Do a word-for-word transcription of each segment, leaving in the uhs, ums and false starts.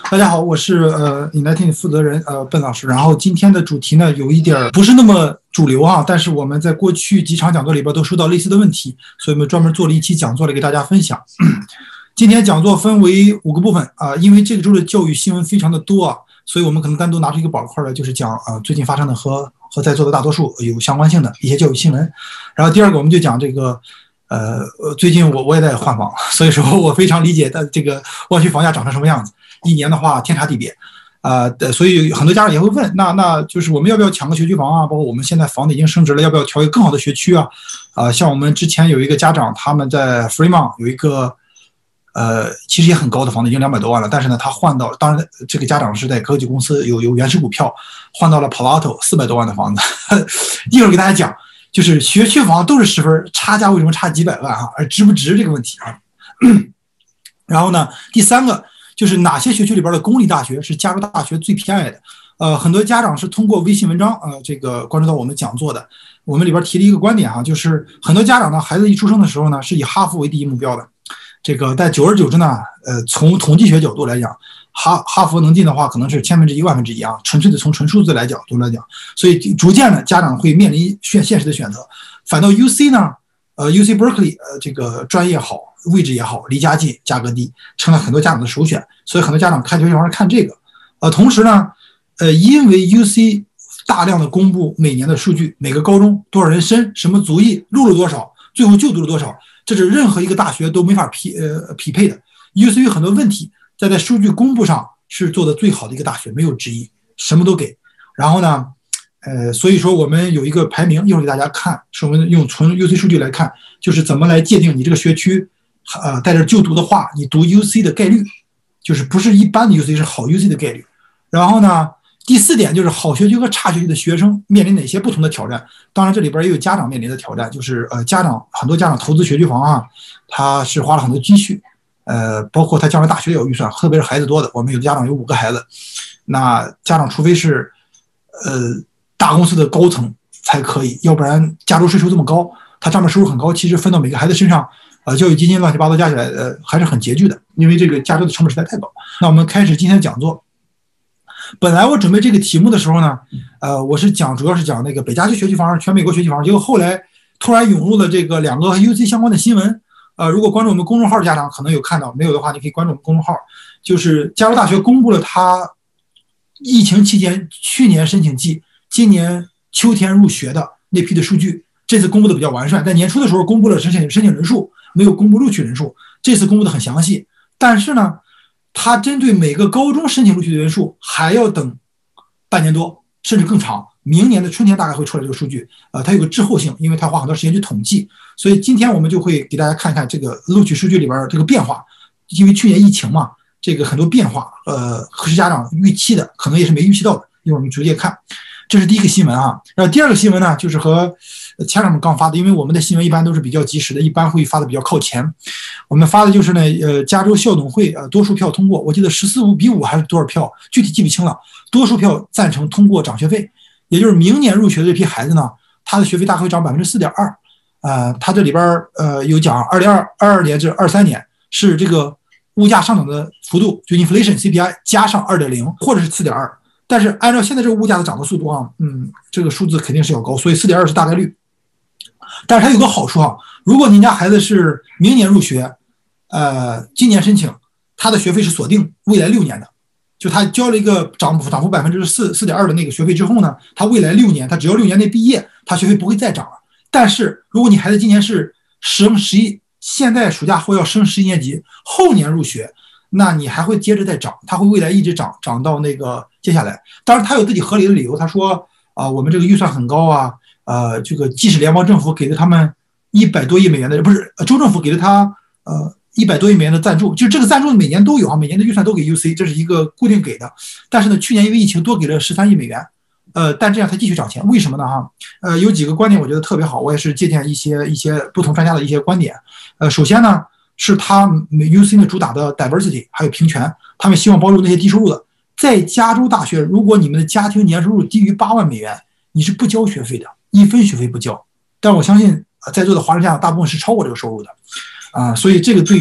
大家好，我是呃 Enlighten 负责人呃笨老师。然后今天的主题呢有一点不是那么主流啊，但是我们在过去几场讲座里边都收到类似的问题，所以我们专门做了一期讲座来给大家分享。今天讲座分为五个部分啊、呃，因为这个周的教育新闻非常的多啊，所以我们可能单独拿出一个板块来，就是讲啊、呃、最近发生的和和在座的大多数有相关性的一些教育新闻。然后第二个我们就讲这个。呃，最近我我也在换房，所以说我非常理解的这个湾区房价涨成什么样子，一年的话天差地别，啊、呃，所以很多家长也会问，那那就是我们要不要抢个学区房啊？包括我们现在房子已经升值了，要不要调一个更好的学区啊？啊、呃，像我们之前有一个家长，他们在 Fremont 有一个，呃，其实也很高的房子，已经两百多万了，但是呢，他换到，当然这个家长是在科技公司有有原始股票，换到了 Palo Alto 四百多万的房子，一会儿给大家讲。就是学区房都是十分，差价为什么差几百万啊？而值不值这个问题啊？然后呢，第三个就是哪些学区里边的公立大学是加州大学最偏爱的？呃，很多家长是通过微信文章呃这个关注到我们讲座的。我们里边提了一个观点哈、啊，就是很多家长呢，孩子一出生的时候呢，是以哈佛为第一目标的。这个但久而久之呢，呃，从统计学角度来讲，哈哈佛能进的话，可能是千分之一、万分之一啊，纯粹的从纯数字来角度来讲，所以逐渐呢，家长会面临现现实的选择。反倒 U C 呢，呃 ，U C Berkeley 呃这个专业好，位置也好，离家近，价格低，成了很多家长的首选。所以很多家长看学区房是看这个。呃，同时呢，呃，因为 U C 大量的公布每年的数据，每个高中多少人申，什么族裔，录了多少，最后就读了多少。这是任何一个大学都没法匹呃匹配的。U C 有很多问题，在在数据公布上是做的最好的一个大学，没有之一，什么都给。然后呢，呃，所以说我们有一个排名，一会儿给大家看，是我们用纯 U C 数据来看，就是怎么来界定你这个学区，呃，在这就读的话，你读 U C 的概率，就是不是一般的 U C， 是好 U C 的概率。然后呢，第四点就是好学区和差学区的学生面临哪些不同的挑战？当然，这里边也有家长面临的挑战，就是呃，家长很多家长投资学区房啊，他是花了很多积蓄，呃，包括他将来大学也有预算，特别是孩子多的，我们有的家长有五个孩子，那家长除非是呃大公司的高层才可以，要不然加州税收这么高，他账面收入很高，其实分到每个孩子身上，呃，教育基金乱七八糟加起来，呃，还是很拮据的，因为这个加州的成本实在太高。那我们开始今天的讲座。本来我准备这个题目的时候呢，呃，我是讲主要是讲那个北加州学区房、全美国学区房，结果后来突然涌入了这个两个和 U C 相关的新闻。呃，如果关注我们公众号的家长可能有看到，没有的话你可以关注我们公众号。就是加州大学公布了他疫情期间去年申请季、今年秋天入学的那批的数据，这次公布的比较完善。在年初的时候公布了申请申请人数，没有公布录取人数，这次公布的很详细。但是呢，他针对每个高中申请录取的人数还要等半年多，甚至更长。明年的春天大概会出来这个数据，呃，它有个滞后性，因为它花很多时间去统计。所以今天我们就会给大家看一看这个录取数据里边这个变化。因为去年疫情嘛，这个很多变化，呃，是家长预期的，可能也是没预期到的。一会儿我们逐渐看。这是第一个新闻啊。然后第二个新闻呢，就是和家长们刚发的，因为我们的新闻一般都是比较及时的，一般会发的比较靠前。我们发的就是呢，呃，加州校董会呃多数票通过，我记得十四比五还是多少票，具体记不清了。多数票赞成通过涨学费，也就是明年入学的这批孩子呢，他的学费大概会涨百分之四点二。呃，他这里边呃有讲二零二二年至二三年是这个物价上涨的幅度，就 inflation C P I 加上二点零或者是四点二。但是按照现在这个物价的涨的速度啊，嗯，这个数字肯定是要高，所以四点二是大概率。但是它有个好处啊，如果您家孩子是明年入学，呃，今年申请，他的学费是锁定未来六年的，就他交了一个涨幅涨幅百分之四四点二的那个学费之后呢，他未来六年，他只要六年内毕业，他学费不会再涨了。但是如果你孩子今年是升十一，现在暑假后要升十一年级，后年入学，那你还会接着再涨，他会未来一直涨，涨到那个接下来。当然他有自己合理的理由，他说啊、呃，我们这个预算很高啊，呃，这个即使联邦政府给了他们一百多亿美元的，不是州政府给了他呃一百多亿美元的赞助，就这个赞助每年都有啊，每年的预算都给 U C， 这是一个固定给的。但是呢，去年因为疫情多给了十三亿美元，呃，但这样它继续涨钱，为什么呢？哈，呃，有几个观点我觉得特别好，我也是借鉴一些一些不同专家的一些观点。呃，首先呢，是他 U C 呢主打的 diversity 还有平权，他们希望帮助那些低收入的。在加州大学，如果你们的家庭年收入低于八万美元，你是不交学费的，一分学费不交。但我相信在座的华人家长大部分是超过这个收入的，啊、呃，所以这个对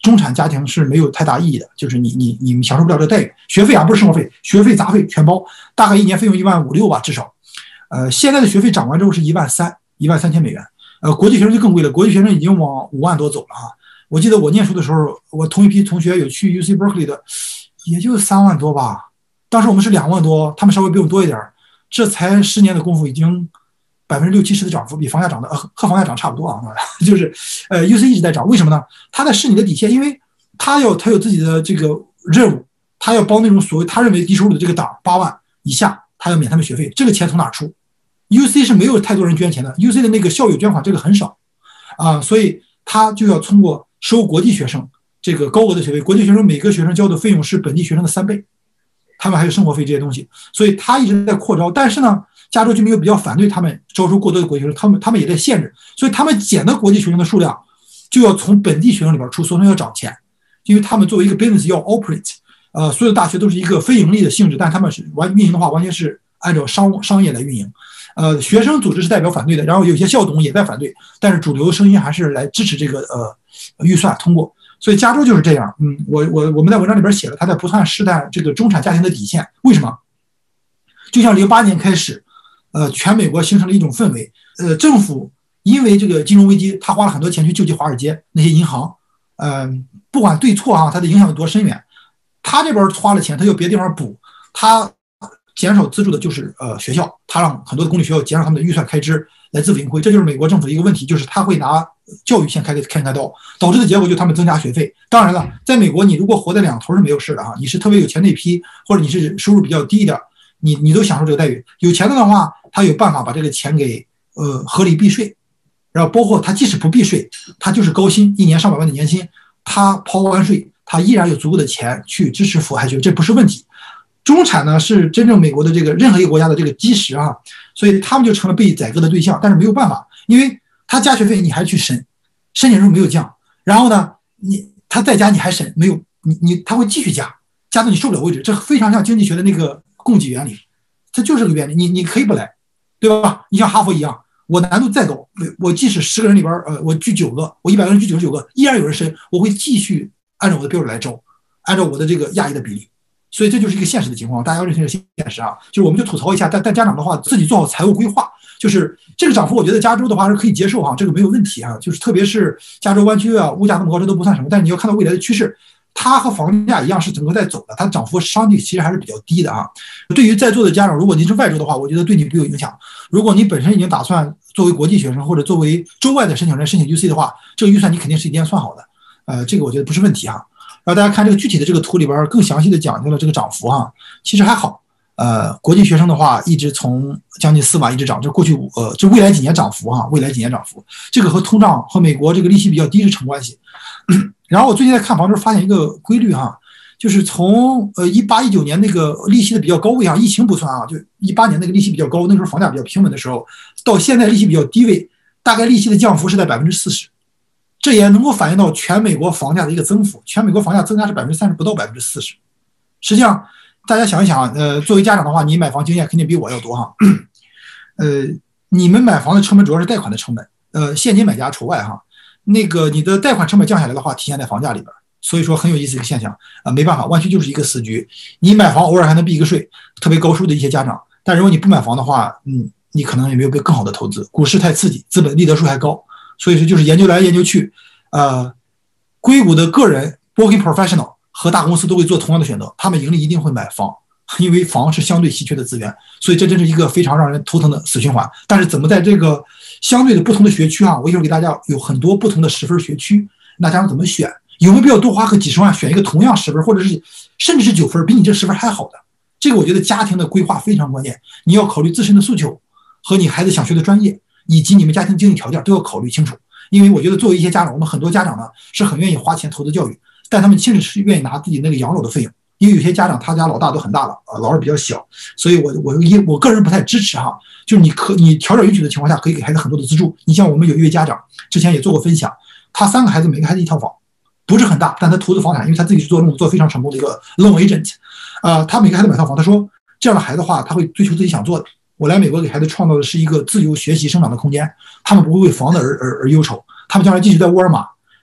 中产家庭是没有太大意义的，就是你你你们享受不了这待遇，学费啊不是生活费，学费杂费全包，大概一年费用一万五六吧至少。呃，现在的学费涨完之后是一万三，一万三千美元。呃，国际学生就更贵了，国际学生已经往五万多走了啊。我记得我念书的时候，我同一批同学有去 U C Berkeley 的，也就三万多吧。当时我们是两万多，他们稍微比我们多一点，这才十年的功夫，已经百分之六七十的涨幅，比房价涨的呃和房价涨差不多啊。就是呃 U C 一直在涨，为什么呢？他在试你的底线，因为他要他有自己的这个任务，他要帮那种所谓他认为低收入的这个党八万以下，他要免他们学费，这个钱从哪出 ？U C 是没有太多人捐钱的 ，U C 的那个校友捐款这个很少啊，所以他就要通过收国际学生这个高额的学费，国际学生每个学生交的费用是本地学生的三倍，他们还有生活费这些东西，所以他一直在扩招。但是呢，加州居民又比较反对他们招收过多的国际学生，他们他们也在限制，所以他们减的国际学生的数量就要从本地学生里边出，所以要涨钱，因为他们作为一个 business 要 operate， 呃，所有的大学都是一个非盈利的性质，但他们是完运营的话，完全是按照商商业来运营。呃，学生组织是代表反对的，然后有些校董也在反对，但是主流声音还是来支持这个呃预算通过。所以加州就是这样，嗯，我我我们在文章里边写了，他在不断试探这个中产家庭的底线。为什么？就像零八年开始，呃，全美国形成了一种氛围，呃，政府因为这个金融危机，他花了很多钱去救济华尔街那些银行，嗯、呃，不管对错啊，它的影响有多深远，他这边花了钱，他又别的地方补，他减少资助的就是呃学校，他让很多的公立学校减少他们的预算开支来自负盈亏，这就是美国政府的一个问题，就是他会拿教育先开开开刀，导致的结果就是他们增加学费。当然了，在美国你如果活在两头是没有事的哈，你是特别有钱那批，或者你是收入比较低的，你你都享受这个待遇。有钱的的话，他有办法把这个钱给呃合理避税，然后包括他即使不避税，他就是高薪，一年上百万的年薪，他抛完税，他依然有足够的钱去支持福海学，这不是问题。中产呢是真正美国的这个任何一个国家的这个基石啊，所以他们就成了被宰割的对象。但是没有办法，因为他加学费你还去审，申请时候没有降，然后呢，你他再加你还审，没有你你他会继续加，加到你受不了为止。这非常像经济学的那个供给原理，它就是这个原理。你你可以不来，对吧？你像哈佛一样，我难度再高，我即使十个人里边呃我拒九个，我一百个人拒九十九个，依然有人申，我会继续按照我的标准来招，按照我的这个亚裔的比例。所以这就是一个现实的情况，大家要认清这个现实啊。就是我们就吐槽一下，但但家长的话自己做好财务规划。就是这个涨幅，我觉得加州的话是可以接受哈，这个没有问题啊。就是特别是加州湾区啊，物价那么高，这都不算什么。但是你要看到未来的趋势，它和房价一样是整个在走的，它的涨幅相对其实还是比较低的啊。对于在座的家长，如果您是外州的话，我觉得对你不有影响。如果你本身已经打算作为国际学生或者作为州外的申请人申请 U C 的话，这个预算你肯定是一定算好的。呃，这个我觉得不是问题哈。然后大家看这个具体的这个图里边更详细的讲究了这个涨幅哈，其实还好。呃，国际学生的话一直从将近四万一直涨，这过去呃这未来几年涨幅哈，未来几年涨幅，这个和通胀和美国这个利息比较低是成关系。然后我最近在看房的时候发现一个规律哈，就是从呃一八一九年那个利息的比较高位啊，疫情不算啊，就一八年那个利息比较高，那时候房价比较平稳的时候，到现在利息比较低位，大概利息的降幅是在百分之四十。这也能够反映到全美国房价的一个增幅，全美国房价增加是百分之三十，不到百分之四十。实际上，大家想一想，呃，作为家长的话，你买房经验肯定比我要多哈。呃，你们买房的成本主要是贷款的成本，呃，现金买家除外哈。那个你的贷款成本降下来的话，体现在房价里边，所以说很有意思的一个现象啊、呃。没办法，湾区就是一个死局。你买房偶尔还能避一个税，特别高收入的一些家长，但如果你不买房的话，嗯，你可能也没有更好的投资，股市太刺激，资本利得税还高。所以说就是研究来研究去，呃，硅谷的个人 working professional 和大公司都会做同样的选择，他们盈利一定会买房，因为房是相对稀缺的资源，所以这真是一个非常让人头疼的死循环。但是怎么在这个相对的不同的学区啊，我一会儿给大家有很多不同的十分学区，那家长怎么选？有没有必要多花个几十万选一个同样十分，或者是甚至是九分，比你这十分还好的？这个我觉得家庭的规划非常关键，你要考虑自身的诉求和你孩子想学的专业。以及你们家庭经济条件都要考虑清楚，因为我觉得作为一些家长，我们很多家长呢是很愿意花钱投资教育，但他们其实是愿意拿自己那个养老的费用，因为有些家长他家老大都很大了，啊，老二比较小，所以我我一我个人不太支持哈，就是你可你条件允许的情况下，可以给孩子很多的资助。你像我们有一位家长之前也做过分享，他三个孩子每个孩子一套房，不是很大，但他投资房产，因为他自己是做这种做非常成功的一个 loan agent， 呃，他每个孩子买套房，他说这样的孩子的话，他会追求自己想做的。我来美国给孩子创造的是一个自由学习生长的空间，他们不会为房子而而而忧愁，他们将来继续在沃尔玛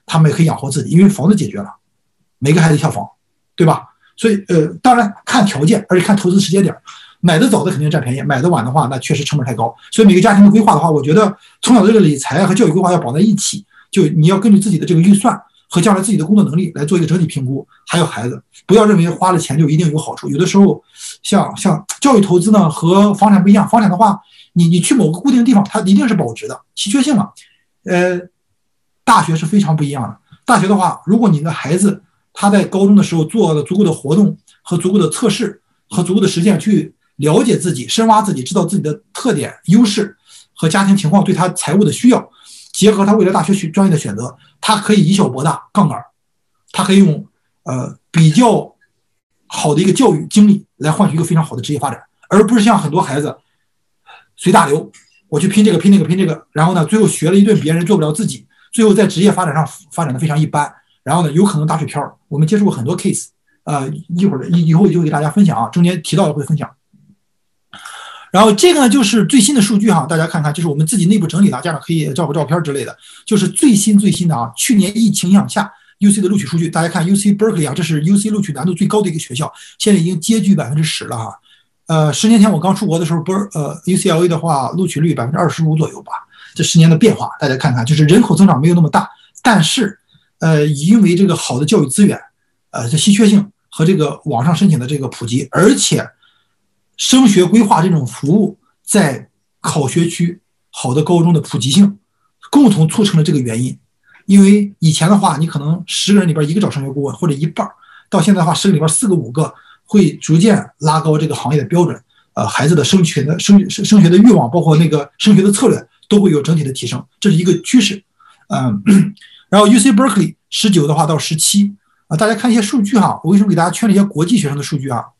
他们也可以养活自己，因为房子解决了，每个孩子一套房，对吧？所以呃，当然看条件，而且看投资时间点。买的早的肯定占便宜，买的晚的话，那确实成本太高。所以每个家庭的规划的话，我觉得从小的这个理财和教育规划要绑在一起，就你要根据自己的这个预算和将来自己的工作能力来做一个整体评估。还有孩子，不要认为花了钱就一定有好处，有的时候像像教育投资呢和房产不一样，房产的话，你你去某个固定的地方，它一定是保值的，稀缺性嘛。呃，大学是非常不一样的。大学的话，如果你的孩子他在高中的时候做了足够的活动和足够的测试和足够的实践去了解自己，深挖自己，知道自己的特点、优势和家庭情况对他财务的需要，结合他未来大学专业的选择，他可以以小博大，杠杆，他可以用呃比较好的一个教育经历来换取一个非常好的职业发展，而不是像很多孩子随大流，我去拼这个拼那个拼这个，然后呢，最后学了一顿别人做不了自己，最后在职业发展上发展的非常一般，然后呢，有可能打水漂。我们接触过很多 case， 呃，一会儿以以后就会给大家分享啊，中间提到的会分享。然后这个呢就是最新的数据哈，大家看看，这是我们自己内部整理的，家长可以照个照片之类的，就是最新最新的啊，去年疫情影响下 U C 的录取数据，大家看 U C Berkeley 啊，这是 U C 录取难度最高的一个学校，现在已经接近百分之十了哈。呃，十年前我刚出国的时候，不是呃 U C L A 的话，录取率百分之二十五左右吧。这十年的变化，大家看看，就是人口增长没有那么大，但是呃，因为这个好的教育资源，呃，这稀缺性和这个网上申请的这个普及，而且升学规划这种服务在考学区好的高中的普及性，共同促成了这个原因。因为以前的话，你可能十个人里边一个找升学顾问或者一半，到现在的话，十个里边四个五个会逐渐拉高这个行业的标准。呃，孩子的升学的升升学的欲望，包括那个升学的策略，都会有整体的提升，这是一个趋势。嗯，然后 U C Berkeley 十九的话到十七啊，大家看一些数据哈，我为什么给大家圈了一些国际学生的数据啊？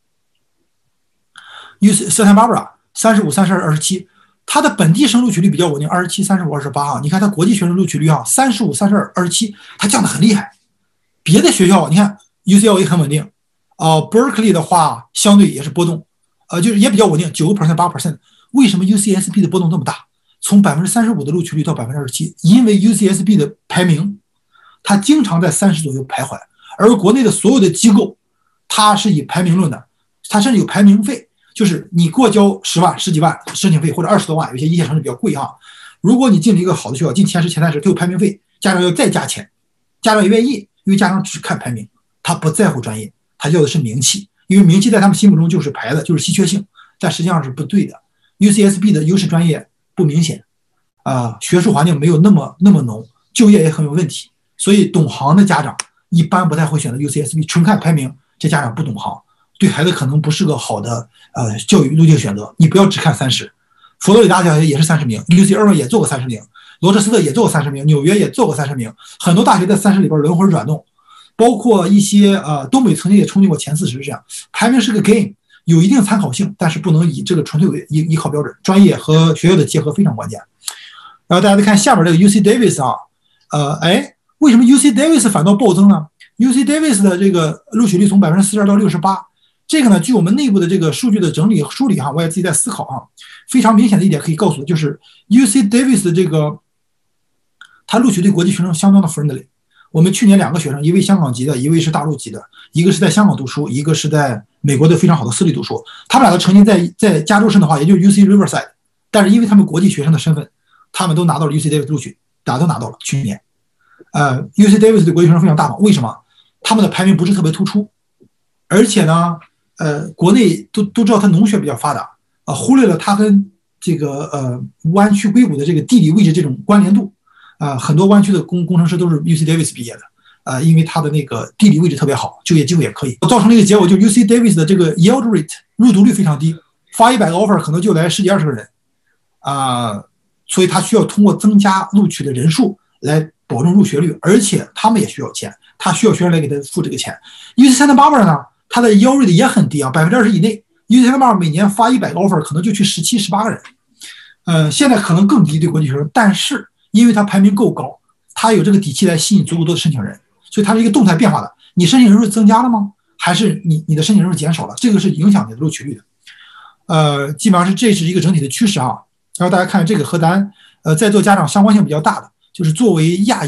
U C Santa Barbara 三十五、三十二、二十七，它的本地生录取率比较稳定，二十七、三十五、二十八啊。你看它国际学生录取率啊，三十五、三十二、二十七，它降得很厉害。别的学校你看 U C L A 很稳定，啊、呃、，Berkeley 的话相对也是波动，呃，就是也比较稳定，九个 percent、八 percent。为什么 U C S B 的波动这么大？从百分之三十五的录取率到百分之二十七，因为 U C S B 的排名，它经常在三十左右徘徊，而国内的所有的机构，它是以排名论的，它甚至有排名费。就是你给我交十万、十几万申请费，或者二十多万，有些一线城市比较贵哈。如果你进了一个好的学校，进前十、前三十，都有排名费，家长要再加钱，家长也愿意，因为家长只看排名，他不在乎专业，他要的是名气，因为名气在他们心目中就是牌子，就是稀缺性，但实际上是不对的。U C S B 的优势专业不明显，啊、呃，学术环境没有那么那么浓，就业也很有问题，所以懂行的家长一般不太会选择 U C S B， 纯看排名，这家长不懂行。对孩子可能不是个好的呃教育路径选择，你不要只看三十。佛罗里达大学也是三十名 ，U C Irvine 也做过三十名，罗彻斯特也做过三十名，纽约也做过三十名，很多大学在三十里边轮回转动，包括一些呃东北曾经也冲进过前四十，这样排名是个 game， 有一定参考性，但是不能以这个纯粹为依依靠标准，专业和学校的结合非常关键。然后大家再看下面这个 U C Davis 啊，呃，哎，为什么 U C Davis 反倒暴增呢 ？U C Davis 的这个录取率从百分之四十二到六十八。这个呢，据我们内部的这个数据的整理梳理哈，我也自己在思考哈。非常明显的一点可以告诉我，就是 U C Davis 的这个，他录取对国际学生相当的 friendly。我们去年两个学生，一位香港籍的，一位是大陆籍的，一个是在香港读书，一个是在美国的非常好的私立读书。他们俩的成绩在在加州市的话，也就是 U C Riverside， 但是因为他们国际学生的身份，他们都拿到了 U C Davis 录取，大家都拿到了。去年，呃 ，U C Davis 对国际学生非常大方，为什么？他们的排名不是特别突出，而且呢。呃，国内都都知道它农学比较发达，啊、呃，忽略了它跟这个呃湾区硅谷的这个地理位置这种关联度，啊、呃，很多湾区的工工程师都是 U C Davis 毕业的，啊、呃，因为它的那个地理位置特别好，就业机会也可以，造成了一个结果，就是 U C Davis 的这个 yield rate 入读率非常低，发一百个 offer 可能就来十几二十个人，啊、呃，所以他需要通过增加录取的人数来保证入学率，而且他们也需要钱，他需要学生来给他付这个钱。U C Santa Barbara 呢？它的yield rate也很低啊，百分之二十以内。U C Santa Barbara每年发一百个 offer， 可能就去十七、十八个人。呃，现在可能更低对国际学生，但是因为它排名够高，它有这个底气来吸引足够多的申请人，所以它是一个动态变化的。你申请人数增加了吗？还是你你的申请人数减少了？这个是影响你的录取率的。呃，基本上是这是一个整体的趋势啊。然后大家看这个和咱呃在座家长相关性比较大的，就是作为亚裔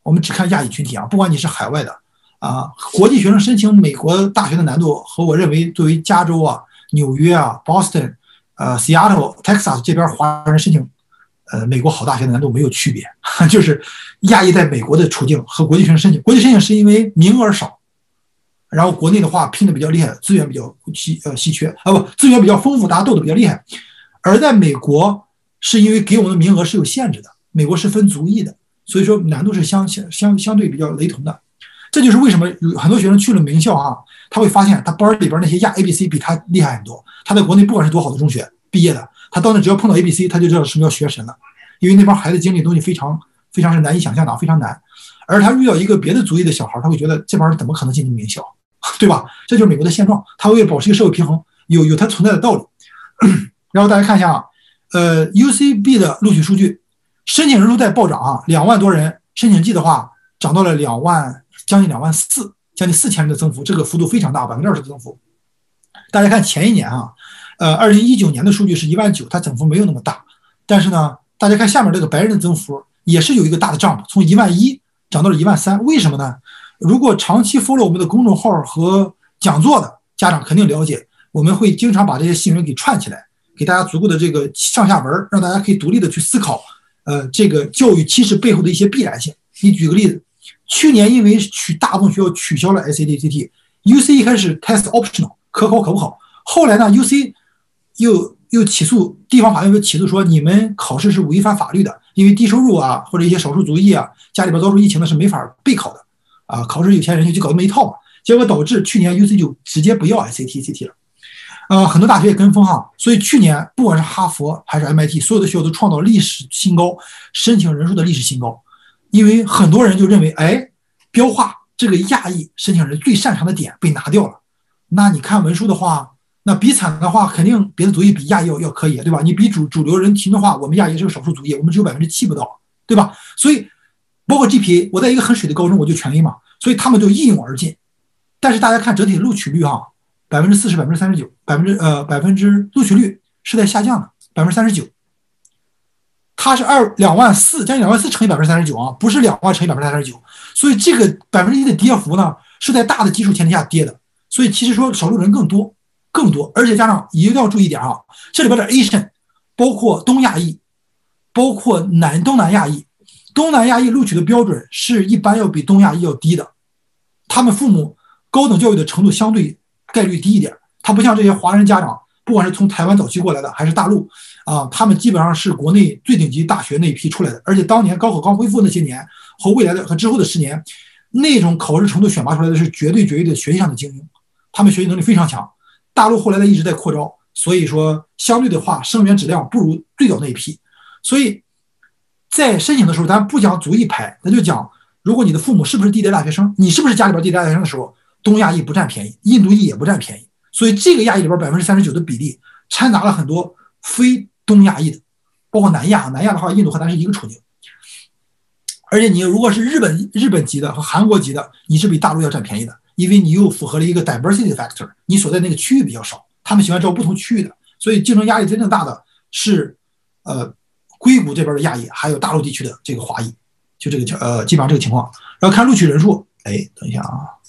我们只看亚裔群体啊，不管你是海外的啊，国际学生申请美国大学的难度和我认为作为加州啊、纽约啊、Boston、呃、Seattle、Texas 这边华人申请呃美国好大学的难度没有区别，就是亚裔在美国的处境和国际学生申请，国际申请是因为名额少。然后国内的话拼的比较厉害，资源比较稀呃稀缺啊，不，资源比较丰富，大家斗的比较厉害。而在美国是因为给我们的名额是有限制的，美国是分族裔的，所以说难度是相相相对比较雷同的。这就是为什么有很多学生去了名校啊，他会发现他班里边那些亚 A B C 比他厉害很多。他在国内不管是多好的中学毕业的，他到那只要碰到 A B C， 他就知道什么叫学神了，因为那帮孩子经历的东西非常非常是难以想象的，非常难。而他遇到一个别的族裔的小孩，他会觉得这帮人怎么可能进入名校？对吧？这就是美国的现状，它为了保持一个社会平衡，有有它存在的道理。然后大家看一下啊，呃 ，U C B 的录取数据，申请人数在暴涨啊，两万多人，申请季的话涨到了两万，将近两万四，将近四千人的增幅，这个幅度非常大，百分之二十的增幅。大家看前一年啊，呃，二零一九年的数据是一万九，它增幅没有那么大，但是呢，大家看下面这个白人的增幅也是有一个大的 jump， 从一万一涨到了一万三，为什么呢？如果长期 follow 我们的公众号和讲座的家长肯定了解，我们会经常把这些新闻给串起来，给大家足够的这个上下文，让大家可以独立的去思考，呃，这个教育歧视背后的一些必然性。你举个例子，去年因为取大部分学校取消了 S A T C T，U C 一开始 test optional 可考可不考，后来呢 U C 又又起诉地方法院，又起诉说你们考试是违反法律的，因为低收入啊或者一些少数族裔啊，家里边遭受疫情的是没法备考的。啊，考试有钱人就搞这么一套嘛，结果导致去年 U C 就直接不要 S A T C T 了，呃，很多大学也跟风哈，所以去年不管是哈佛还是 M I T， 所有的学校都创造历史新高，申请人数的历史新高，因为很多人就认为，哎，标化这个亚裔申请人最擅长的点被拿掉了，那你看文书的话，那比惨的话，肯定别的族裔比亚裔要要可以，对吧？你比主主流人群的话，我们亚裔是个少数族裔，我们只有百分之七不到，对吧？所以。包括 G P A， 我在一个很水的高中我就全 A 嘛，所以他们就一涌而进。但是大家看整体录取率哈，百分之四十、百分之三十九、百分之呃百分之录取率是在下降的，百分之三十九。它是二两万四，将近两万四乘以百分之三十九啊，不是两万乘以百分之三十九。所以这个百分之一的跌幅呢，是在大的基数前提下跌的。所以其实说少数人更多更多，而且加上一定要注意一点啊，这里边的 Asian 包括东亚裔，包括南东南亚裔。东南亚裔录取的标准是一般要比东亚裔要低的，他们父母高等教育的程度相对概率低一点，他不像这些华人家长，不管是从台湾早期过来的还是大陆啊，他们基本上是国内最顶级大学那一批出来的，而且当年高考刚恢复那些年和未来的和之后的十年，那种考试程度选拔出来的是绝对绝对的学习上的精英，他们学习能力非常强，大陆后来的一直在扩招，所以说相对的话生源质量不如最早那一批，所以在申请的时候，咱不讲族裔排，咱就讲，如果你的父母是不是地带大学生，你是不是家里边地带大学生的时候，东亚裔不占便宜，印度裔也不占便宜，所以这个亚裔里边百分之三十九的比例掺杂了很多非东亚裔的，包括南亚，南亚的话，印度和咱是一个处境。而且你如果是日本日本籍的和韩国籍的，你是比大陆要占便宜的，因为你又符合了一个 diversity factor， 你所在那个区域比较少，他们喜欢招不同区域的，所以竞争压力真正大的是，呃。硅谷这边的亚裔，还有大陆地区的这个华裔，就这个呃，基本上这个情况。然后看录取人数，哎，等一下啊，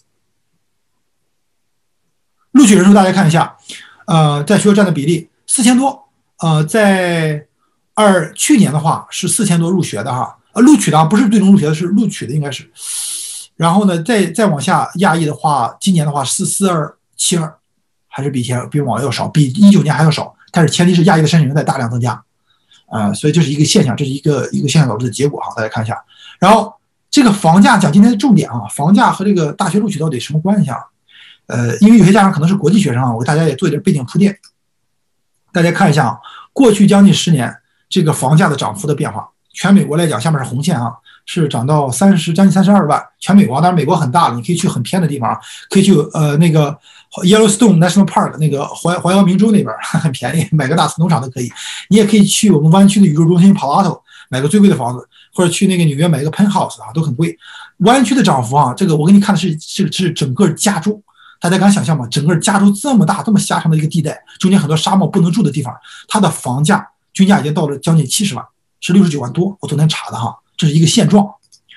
录取人数大家看一下，呃，在学校占的比例四千多，呃，在二去年的话是四千多入学的哈，呃，录取的啊，不是最终入学的，是录取的应该是。然后呢，再再往下，亚裔的话，今年的话是四二七二，还是比以前比往要少，比一九年还要少，但是前提是亚裔的申请人在大量增加。啊、呃，所以这是一个现象，这是一个一个现象导致的结果哈，大家看一下。然后这个房价讲今天的重点啊，房价和这个大学录取到底什么关系啊？呃，因为有些家长可能是国际学生啊，我给大家也做一点背景铺垫。大家看一下啊，过去将近十年这个房价的涨幅的变化，全美国来讲，下面是红线啊，是涨到三十将近三十二万，全美国，当然美国很大了，你可以去很偏的地方，可以去呃那个 Yellowstone National Park 那个环环阳明州那边很便宜，买个大农场都可以。你也可以去我们湾区的宇宙中心 Palo Alto 买个最贵的房子，或者去那个纽约买个 penthouse 啊，都很贵。湾区的涨幅啊，这个我给你看的是是是整个加州，大家敢想象吗？整个加州这么大这么狭长的一个地带，中间很多沙漠不能住的地方，它的房价均价已经到了将近七十万，是六十九万多，我昨天查的哈，这是一个现状。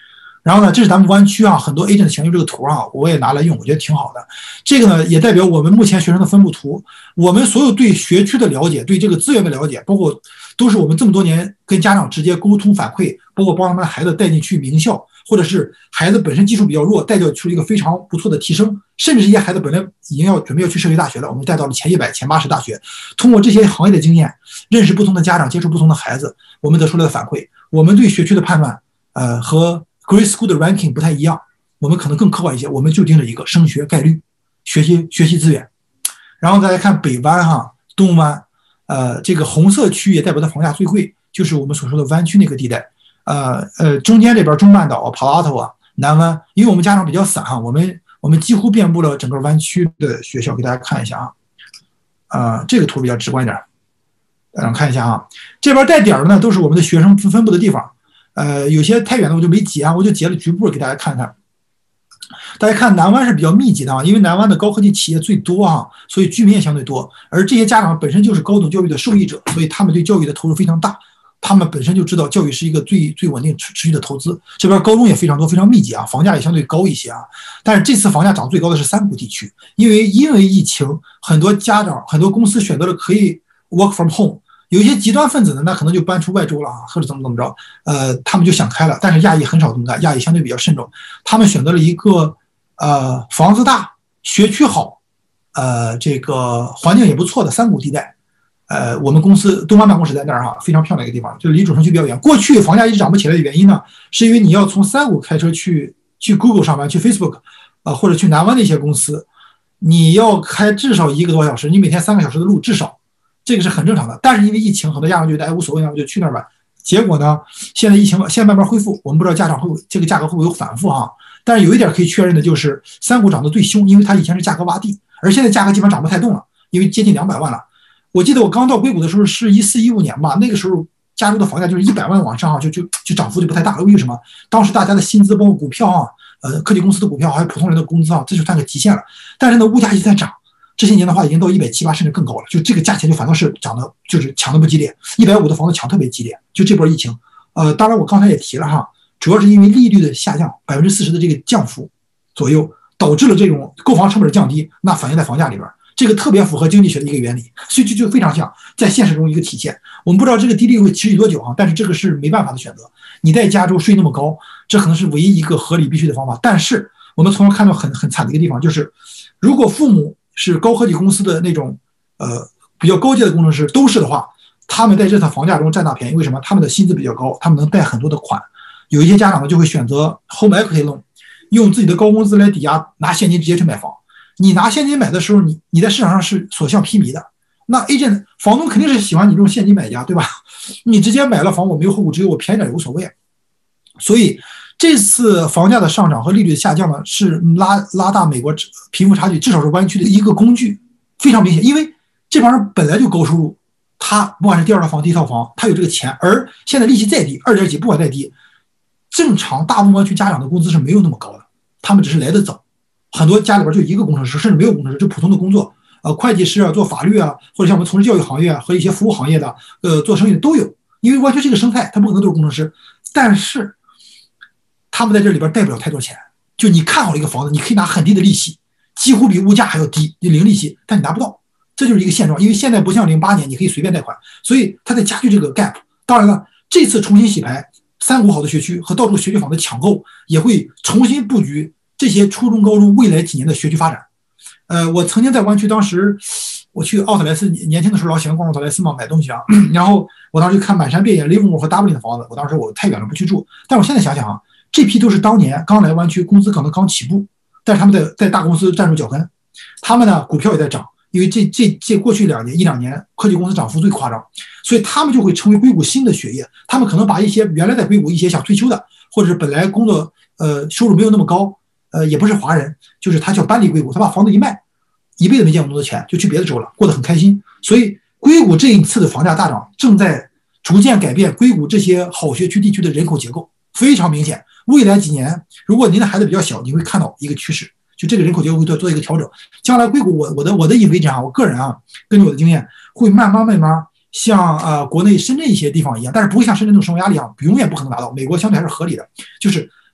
然后呢，这是咱们湾区啊，很多 agent 喜欢用这个图啊，我也拿来用，我觉得挺好的。这个呢，也代表我们目前学生的分布图。我们所有对学区的了解，对这个资源的了解，包括都是我们这么多年跟家长直接沟通反馈，包括帮他们的孩子带进去名校，或者是孩子本身基础比较弱，带教出一个非常不错的提升，甚至一些孩子本来已经要准备要去社区大学了，我们带到了前一百、前八十大学。通过这些行业的经验，认识不同的家长，接触不同的孩子，我们得出来的反馈，我们对学区的判断，呃，和 Grade School 的 ranking 不太一样，我们可能更客观一些，我们就盯着一个升学概率、学习学习资源。然后再来看北湾哈、东湾，呃，这个红色区也代表的房价最贵，就是我们所说的湾区那个地带。呃呃，中间这边中半岛啊、帕拉托啊、南湾，因为我们家长比较散哈，我们我们几乎遍布了整个湾区的学校，给大家看一下啊。啊、呃，这个图比较直观一点，大家看一下啊，这边带点的呢都是我们的学生分布的地方。呃，有些太远的我就没截啊，我就截了局部给大家看看。大家看南湾是比较密集的啊，因为南湾的高科技企业最多啊，所以居民也相对多。而这些家长本身就是高等教育的受益者，所以他们对教育的投入非常大。他们本身就知道教育是一个最最稳定持持续的投资。这边高中也非常多，非常密集啊，房价也相对高一些啊。但是这次房价涨最高的是三谷地区，因为因为疫情，很多家长很多公司选择了可以 work from home。有一些极端分子呢，那可能就搬出外州了啊，或者怎么怎么着，呃，他们就想开了。但是亚裔很少这么干，亚裔相对比较慎重，他们选择了一个呃房子大、学区好、呃这个环境也不错的三谷地带。呃，我们公司东湾办公室在那儿哈，非常漂亮一个地方，就离主城区比较远。过去房价一直涨不起来的原因呢，是因为你要从三谷开车去去 Google 上班，去 Facebook， 呃或者去南湾的一些公司，你要开至少一个多小时，你每天三个小时的路至少。这个是很正常的，但是因为疫情，很多家长觉得哎无所谓，那我就去那儿吧。结果呢，现在疫情现在慢慢恢复，我们不知道家长会这个价格会不会有反复哈。但是有一点可以确认的就是，三谷涨得最凶，因为它以前是价格洼地，而现在价格基本上涨不太动了，因为接近两百万了。我记得我刚到硅谷的时候是一四一五年吧，那个时候加州的房价就是一百万往上啊，就就就涨幅就不太大了。为什么？当时大家的薪资包括股票啊，呃科技公司的股票还有普通人的工资啊，这就算个极限了。但是呢，物价一直在涨。这些年的话，已经到一百七八甚至更高了，就这个价钱就反倒是涨的，就是抢的不激烈。一百五的房子抢特别激烈，就这波疫情。呃，当然我刚才也提了哈，主要是因为利率的下降，百分之四十的这个降幅左右，导致了这种购房成本的降低，那反映在房价里边，这个特别符合经济学的一个原理，所以就就非常像在现实中一个体现。我们不知道这个低利率会持续多久啊，但是这个是没办法的选择。你在加州税那么高，这可能是唯一一个合理必须的方法。但是我们从而看到很很惨的一个地方，就是如果父母是高科技公司的那种，呃，比较高阶的工程师，都是的话，他们在这套房价中占大便宜。为什么？他们的薪资比较高，他们能贷很多的款。有一些家长呢，就会选择 home equity loan， 用自己的高工资来抵押，拿现金直接去买房。你拿现金买的时候，你你在市场上是所向披靡的。那 agent 房东肯定是喜欢你这种现金买家，对吧？你直接买了房，我没有后顾之忧，我便宜点也无所谓。所以这次房价的上涨和利率的下降呢，是拉拉大美国贫富差距，至少是湾区的一个工具，非常明显。因为这帮人本来就高收入，他不管是第二套房、第一套房，他有这个钱，而现在利息再低，二点几，不管再低，正常大部分湾区家长的工资是没有那么高的，他们只是来得早。很多家里边就一个工程师，甚至没有工程师，就普通的工作，呃，会计师啊，做法律啊，或者像我们从事教育行业和一些服务行业的，呃，做生意的都有。因为湾区这个生态，他不可能都是工程师，但是他们在这里边贷不了太多钱。就你看好了一个房子，你可以拿很低的利息，几乎比物价还要低，零利息，但你拿不到，这就是一个现状。因为现在不像零八年，你可以随便贷款，所以它在加剧这个 gap。当然了，这次重新洗牌，三股好的学区和到处学区房的抢购，也会重新布局这些初中、高中未来几年的学区发展。呃，我曾经在湾区，当时我去奥特莱斯，年轻的时候老喜欢逛奥特莱斯嘛，买东西啊。然后我当时看满山遍野 Livermore 和 Dublin 的房子，我当时我太远了不去住。但我现在想想啊，这批都是当年刚来湾区，工资可能刚起步，但是他们在在大公司站住脚跟，他们呢股票也在涨，因为这这这过去两年一两年科技公司涨幅最夸张，所以他们就会成为硅谷新的血液。他们可能把一些原来在硅谷一些想退休的，或者是本来工作呃收入没有那么高，呃也不是华人，就是他想搬离硅谷，他把房子一卖，一辈子没见过那么多钱，就去别的州了，过得很开心。所以硅谷这一次的房价大涨，正在逐渐改变硅谷这些好学区地区的人口结构，非常明显。未来几年，如果您的孩子比较小，你会看到一个趋势，就这个人口结构会做做一个调整。将来硅谷，我我的我的以为啊，我个人啊，根据我的经验，会慢慢慢慢像呃国内深圳一些地方一样，但是不会像深圳那种生活压力啊，永远不可能达到。美国相对还是合理的，就是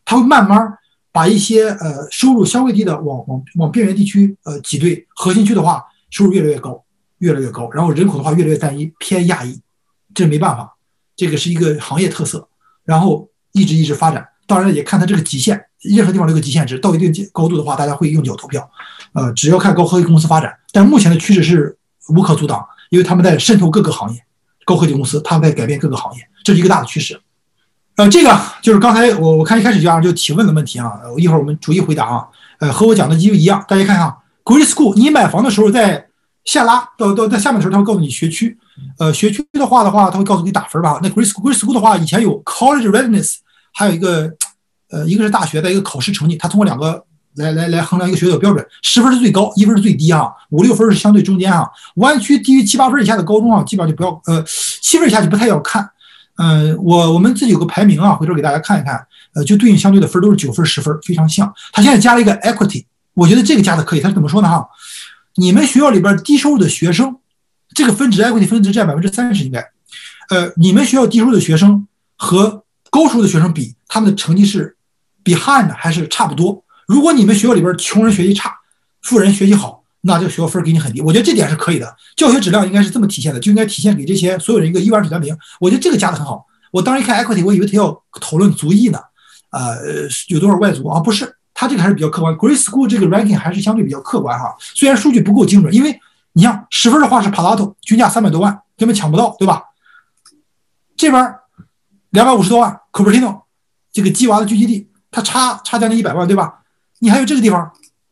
它会慢慢把一些呃收入相对低的往往往边缘地区呃挤兑，核心区的话收入越来越高，越来越高，然后人口的话越来越单一，偏亚裔，这没办法，这个是一个行业特色，然后一直一直发展。当然也看它这个极限，任何地方都有个极限值，到一定高度的话，大家会用脚投票。呃，只要看高科技公司发展，但目前的趋势是无可阻挡，因为他们在渗透各个行业，高科技公司他们在改变各个行业，这是一个大的趋势。呃，这个就是刚才我我看一开始就就提问的问题啊，一会儿我们逐一回答啊。呃，和我讲的就一样，大家看看 ，Great School， 你买房的时候在下拉到到在下面的时候，他会告诉你学区。呃，学区的话的话，他会告诉你打分吧。那 Great School Great School 的话，以前有 College Readiness， 还有一个呃，一个是大学的一个考试成绩，它通过两个来来来衡量一个学校标准，十分是最高，一分是最低啊，五六分是相对中间啊。湾区低于七八分以下的高中啊，基本上就不要呃，七分以下就不太要看。呃，我我们自己有个排名啊，回头给大家看一看，呃，就对应相对的分都是九分、十分，非常像。他现在加了一个 equity， 我觉得这个加的可以。他是怎么说呢？哈，你们学校里边低收入的学生，这个分值 equity 分值占百分之三十应该，呃，你们学校低收入的学生和高收入的学生比，他们的成绩是behind还是差不多？如果你们学校里边穷人学习差，富人学习好，那这个学校分给你很低。我觉得这点是可以的，教学质量应该是这么体现的，就应该体现给这些所有人一个一碗水端平。我觉得这个加的很好。我当时一看 equity， 我以为他要讨论族裔呢，呃，有多少外族啊？不是，他这个还是比较客观。Great School 这个 ranking 还是相对比较客观哈，虽然数据不够精准，因为你像十分的话是 Palo， 均价三百多万，根本抢不到，对吧？这边两百五十多万 ，Cupertino 这个鸡娃的聚集地，它差差将近一百万，对吧？你还有这个地方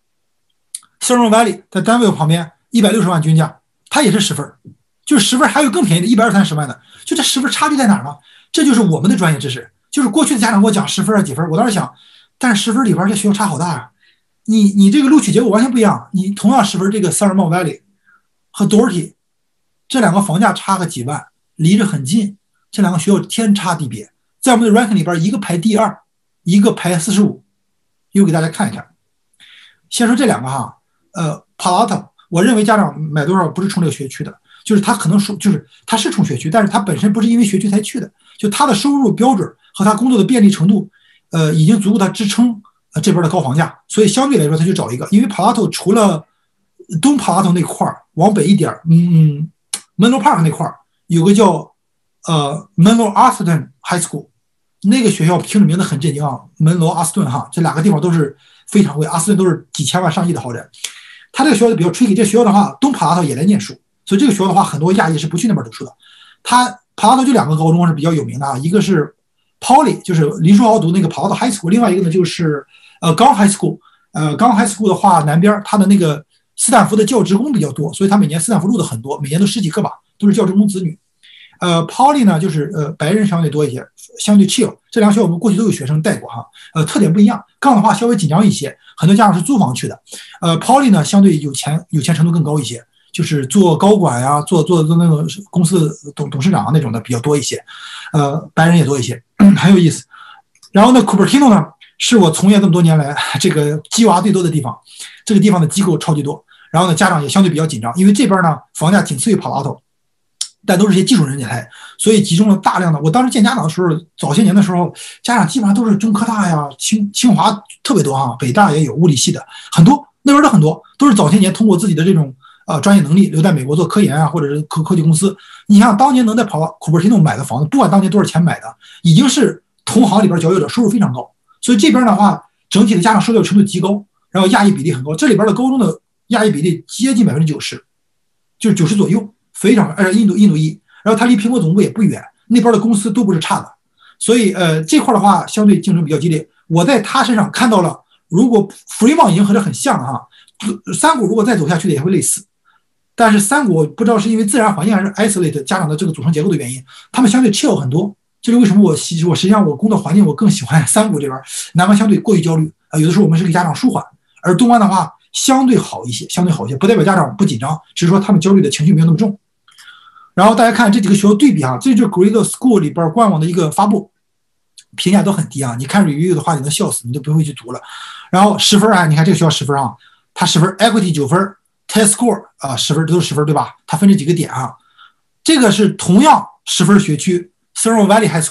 ，Silicon Valley 在丹佛旁边一百六十万均价，它也是十分，就是十分，还有更便宜的一百二三十万的，就这十分差距在哪儿呢？这就是我们的专业知识，就是过去的家长给我讲十分啊几分，我当时想，但是十分里边这学校差好大啊，你你这个录取结果完全不一样，你同样十分，这个 Silicon Valley 和 Doherty 这两个房价差个几万，离着很近，这两个学校天差地别，在我们的 ranking 里边，一个排第二，一个排四十五。又给大家看一看，先说这两个哈，呃 ，Palo， 我认为家长买多少不是冲这个学区的，就是他可能说就是他是冲学区，但是他本身不是因为学区才去的，就他的收入标准和他工作的便利程度，呃，已经足够他支撑呃这边的高房价，所以相对来说他就找一个，因为 Palo 除了东 Palo 那块儿往北一点，嗯嗯 ，Menlo Park 那块儿有个叫呃 Menlo Austin High School。那个学校听着名字很震惊啊，门罗阿斯顿哈，这两个地方都是非常贵，阿斯顿都是几千万上亿的豪宅。他这个学校比较 tricky， 这学校的话，东帕拉托也来念书，所以这个学校的话，很多亚裔是不去那边读书的。他帕拉托就两个高中是比较有名的啊，一个是 Poly， 就是林书豪读那个帕拉托 High School， 另外一个呢就是呃刚 High School， 呃刚 High School 的话，南边他的那个斯坦福的教职工比较多，所以他每年斯坦福录的很多，每年都十几个吧，都是教职工子女。呃 ，Poly 呢，就是呃白人相对多一些，相对 chill。这两个学校我们过去都有学生带过哈，呃，特点不一样。杠的话稍微紧张一些，很多家长是租房去的。呃 ，Poly 呢相对有钱，有钱程度更高一些，就是做高管呀、做做做那种公司董董事长那种的比较多一些。呃，白人也多一些，很有意思。然后呢 ，Cupertino 呢是我从业这么多年来这个鸡娃最多的地方，这个地方的机构超级多。然后呢，家长也相对比较紧张，因为这边呢房价仅次于 Palo。但都是些技术人才，所以集中了大量的。我当时见家长的时候，早些年的时候，家长基本上都是中科大呀、清清华特别多啊，北大也有物理系的，很多那边的很多都是早些年通过自己的这种呃专业能力留在美国做科研啊，或者是科科技公司。你像当年能在跑 Cupertino 买的房子，不管当年多少钱买的，已经是同行里边佼佼者，收入非常高。所以这边的话，整体的家长受教育程度极高，然后亚裔比例很高，这里边的高中的亚裔比例接近百分之九十，就是九十左右。非常，而且印度印度裔，然后它离苹果总部也不远，那边的公司都不是差的，所以呃这块的话相对竞争比较激烈。我在他身上看到了，如果 Fremont 已经和这很像哈，三股如果再走下去的也会类似，但是三股不知道是因为自然环境还是 isolate 家长的这个组成结构的原因，他们相对 chill 很多。这是为什么我我实际上我工作环境我更喜欢三股这边，南湾相对过于焦虑啊、呃，有的时候我们是给家长舒缓，而东湾的话相对好一些，相对好一些，不代表家长不紧张，只是说他们焦虑的情绪没有那么重。然后大家看这几个学校对比哈，这就是 Great School 里边官网的一个发布，评价都很低啊。你看 review 的话，你能笑死，你就不会去读了。然后十分啊，你看这个学校十分啊，它十分 ，equity 九分 ，test score 啊十分，这都是十分对吧？它分这几个点啊。这个是同样十分学区 ，Silicon Valley High School，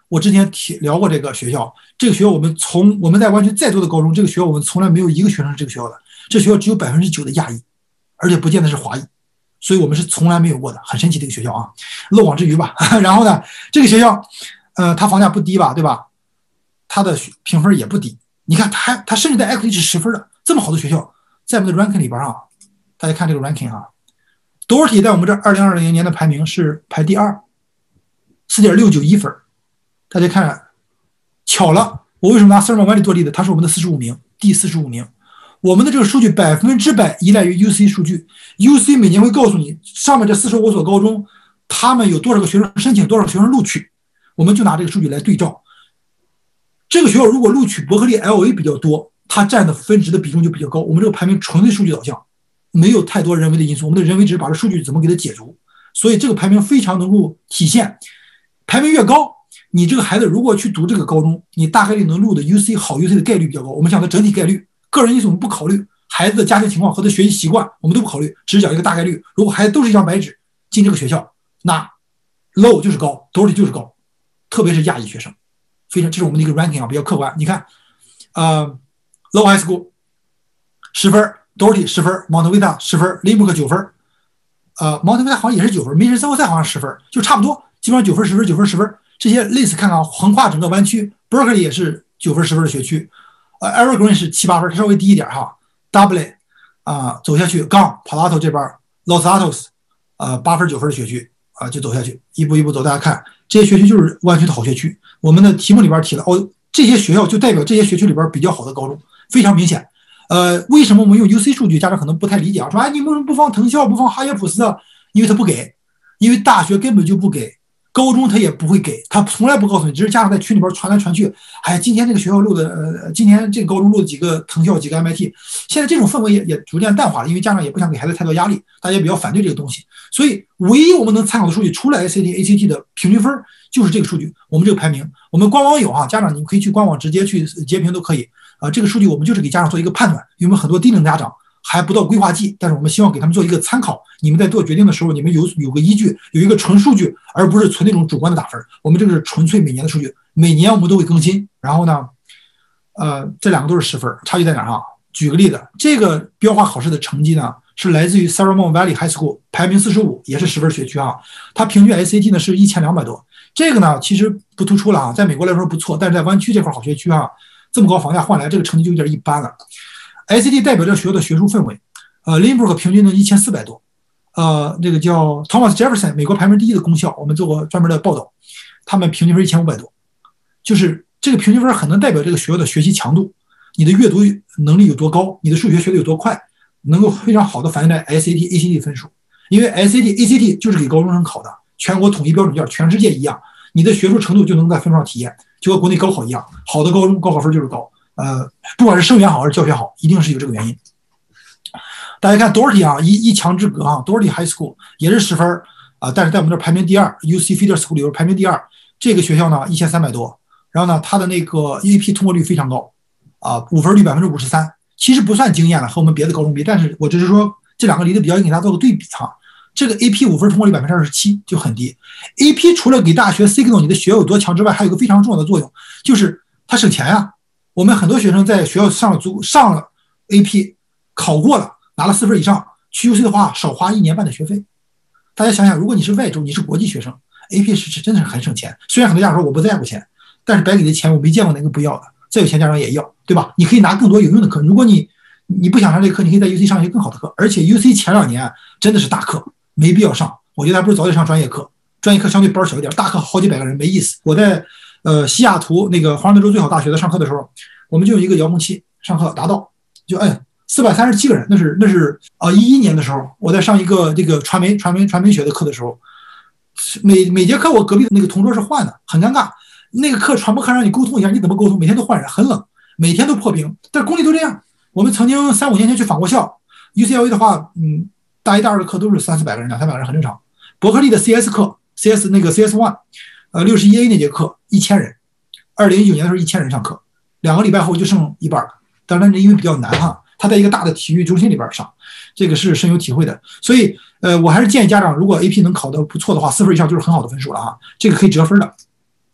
我之前提聊过这个学校，这个学校我们从我们在湾区再多的高中，这个学校我们从来没有一个学生是这个学校的，这学校只有百分之九的亚裔，而且不见得是华裔，所以我们是从来没有过的，很神奇的一个学校啊，漏网之鱼吧。然后呢，这个学校，呃，它房价不低吧，对吧？它的评分也不低，你看它它甚至在 Equity 是十分的，这么好的学校，在我们的 ranking 里边啊，大家看这个 ranking 啊 ，Doherty 在我们这二零二零年的排名是排第二， 四点六九一分。大家看，巧了，我为什么拿 Thermal Valley 做例子？它是我们的四十五名，第四十五名。我们的这个数据百分之百依赖于 U C 数据 ，U C 每年会告诉你上面这四十五所高中，他们有多少个学生申请，多少个学生录取，我们就拿这个数据来对照。这个学校如果录取伯克利 L A 比较多，它占的分值的比重就比较高。我们这个排名纯粹数据导向，没有太多人为的因素，我们的人为只是把这数据怎么给它解读，所以这个排名非常能够体现。排名越高，你这个孩子如果去读这个高中，你大概率能录的 U C 好 U C 的概率比较高。我们讲的整体概率，个人因素我们不考虑，孩子的家庭情况和他学习习惯我们都不考虑，只是讲一个大概率。如果孩子都是一张白纸进这个学校，那 low 就是高 ，Doherty 就是高，特别是亚裔学生，非常这是我们的一个 ranking 啊，比较客观。你看，呃 ，Low High School 十分 ，Doherty 十分 ，Mount Vita 十分 ，Lynbrook 九分，呃 ，Mount Vita 好像也是九分 ，Mission Southside 好像十分，就差不多。基本上九分、十分、九分、十分，这些类似看看，横跨整个湾区 ，Berkeley 也是九分、十分的学区，呃 ，Evergreen 是七八分，稍微低一点哈 ，Dublin 啊、呃、走下去，刚 Palo 这边 Los Altos 呃八分、九分的学区啊、呃、就走下去，一步一步走，大家看这些学区就是湾区的好学区。我们的题目里边提了哦，这些学校就代表这些学区里边比较好的高中，非常明显。呃，为什么我们用 U C 数据？家长可能不太理解啊，说哎，你为什么不放藤校，不放哈耶普斯啊？因为他不给，因为大学根本就不给。高中他也不会给，他从来不告诉你，只是家长在群里边传来传去。哎，今天这个学校录的，呃，今天这个高中录的几个藤校，几个 M I T， 现在这种氛围也也逐渐淡化了，因为家长也不想给孩子太多压力，大家也比较反对这个东西。所以，唯一我们能参考的数据，除了 S A T、A C T 的平均分，就是这个数据。我们这个排名，我们官网有啊，家长你们可以去官网直接去截屏都可以啊、呃。这个数据我们就是给家长做一个判断，因为我们很多低龄家长还不到规划季，但是我们希望给他们做一个参考。你们在做决定的时候，你们有有个依据，有一个纯数据，而不是纯那种主观的打分。我们这个是纯粹每年的数据，每年我们都会更新。然后呢，呃，这两个都是十分，差距在哪儿啊？举个例子，这个标化考试的成绩呢，是来自于 Thermal Valley High School， 排名四十五，也是十分学区啊。它平均 S A T 呢是一千两百多，这个呢其实不突出了啊，在美国来说不错，但是在湾区这块好学区啊，这么高房价换来这个成绩就有点一般了。S A T 代表着学校的学术氛围，呃 ，Lynbrook 平均呢一千四百多。呃，这个叫 Thomas Jefferson， 美国排名第一的公校，我们做过专门的报道，他们平均分一千五百多，就是这个平均分很能代表这个学校的学习强度，你的阅读能力有多高，你的数学学的有多快，能够非常好的反映在 S A T、A C T 分数，因为 S A T、A C T 就是给高中生考的，全国统一标准卷，全世界一样，你的学术程度就能在分数上体验，就和国内高考一样，好的高中高考分就是高，呃，不管是生源好还是教学好，一定是有这个原因。大家看 Doherty 啊，一一墙之隔啊 ，Doherty High School 也是十分啊、呃，但是在我们这排名第二 ，U C Feeder School 里边排名第二。这个学校呢一千三百多，然后呢它的那个 A P 通过率非常高啊，五分率百分之五十三，其实不算惊艳了，和我们别的高中比，但是我只是说这两个离得比较近，给大家做个对比哈。这个 A P 五分通过率百分之二十七就很低。A P 除了给大学 signal 你的学有多强之外，还有一个非常重要的作用，就是它省钱呀、啊。我们很多学生在学校上了足上了 A P 考过了。拿了四分以上，去 U C 的话少花一年半的学费。大家想想，如果你是外州，你是国际学生 ，A P 是真的是很省钱。虽然很多家长说我不在乎钱，但是白给的钱我没见过哪个不要的。再有钱家长也要，对吧？你可以拿更多有用的课。如果你你不想上这个课，你可以在 U C 上一些更好的课。而且 U C 前两年真的是大课，没必要上。我觉得还不如早点上专业课，专业课相对班小一点，大课好几百个人没意思。我在呃西雅图那个华盛顿州最好大学的上课的时候，我们就用一个遥控器上课，达到就摁。四百三十七个人，那是那是啊一一年的时候，我在上一个这个传媒传媒传媒学的课的时候，每每节课我隔壁的那个同桌是换的，很尴尬。那个课传播课让你沟通一下，你怎么沟通？每天都换人，很冷，每天都破冰。但是公立都这样。我们曾经三五年前去访过校 ，U C L A 的话，嗯，大一大二的课都是三四百个人，两三百个人很正常。伯克利的 C S 课 ，C S 那个 C S One， 呃六十一 A 那节课一千人，二零一九年的时候一千人上课，两个礼拜后就剩一半了。当然，因为比较难哈。他在一个大的体育中心里边上，这个是深有体会的。所以，呃，我还是建议家长，如果 A P 能考得不错的话，四分以上就是很好的分数了啊，这个可以折分的。